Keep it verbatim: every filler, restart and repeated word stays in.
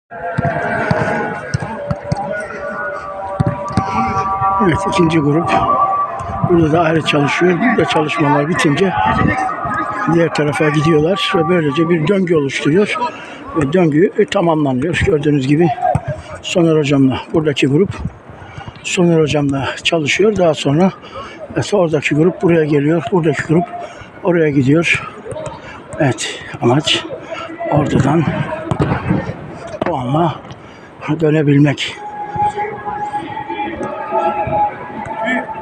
Evet, ikinci grup. Burada da ayrı çalışıyor. Burada çalışmalar bitince diğer tarafa gidiyorlar ve böylece bir döngü oluşturuyor. Ve döngü tamamlanıyor. Gördüğünüz gibi Soner Hocam'la buradaki grup Soner Hocam'la çalışıyor. Daha sonra oradaki grup buraya geliyor. Buradaki grup oraya gidiyor. Evet, amaç oradan puanla dönebilmek.